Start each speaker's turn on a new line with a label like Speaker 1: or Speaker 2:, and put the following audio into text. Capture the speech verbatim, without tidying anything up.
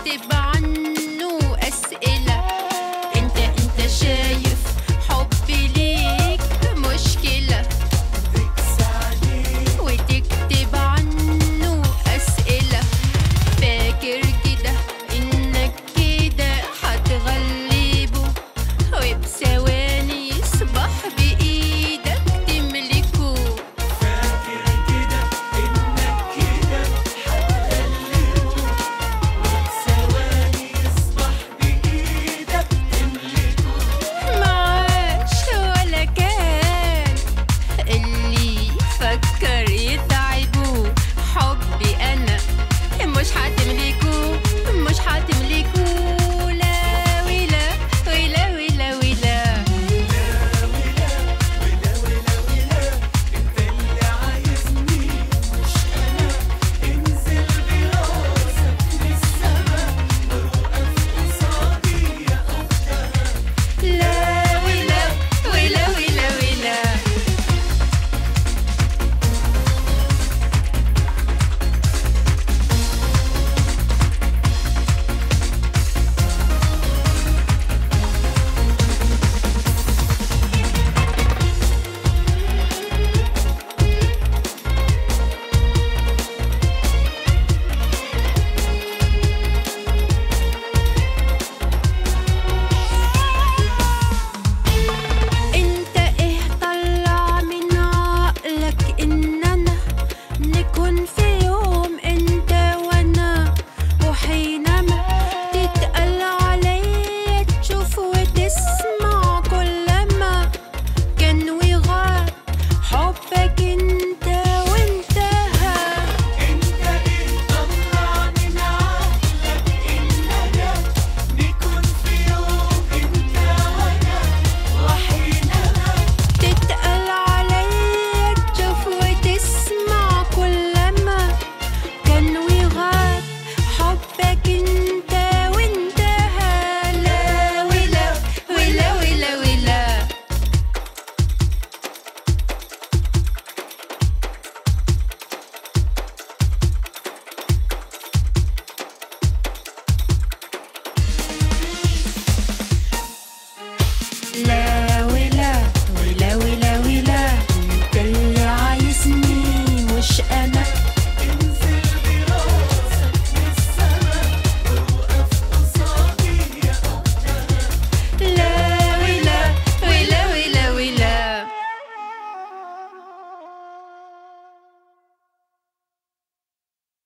Speaker 1: تكتب عنه أسئلة. انت انت شايف حبي ليك مشكلة، وتكتب عنه أسئلة. فاكر كده إنك كده هتغلبه، وبثواني يصبح بإيدك تملكه.
Speaker 2: فاكر كده إنك كده هتغلبه، وبثواني يصبح بإيدك تملكه.
Speaker 1: معاش ولا كان اللي فكر يتعبه. حبي أنا مش هتملكه، مش هتملكه. لا ولا ولا ولا ولا
Speaker 2: انت اللي عايزني مش انا. انزل براسك للسما، وقف قصادي يا اختها.
Speaker 1: لا ولا ولا ولا ولا انت ايه طلع من عقلك اننا نكون في يوم انت وانا، وحينما تتقل عليا تشوف وتسمع كلما كان وغاب حبك انت وانتهى.
Speaker 2: انت ايه طلع من عقلك اننا نكون في يوم انت وانا، وحينما
Speaker 1: تتقل عليا تشوف وتسمع كلما كان وغاب حبك انت وانتهى. لا ولا ولا ولا ولا لا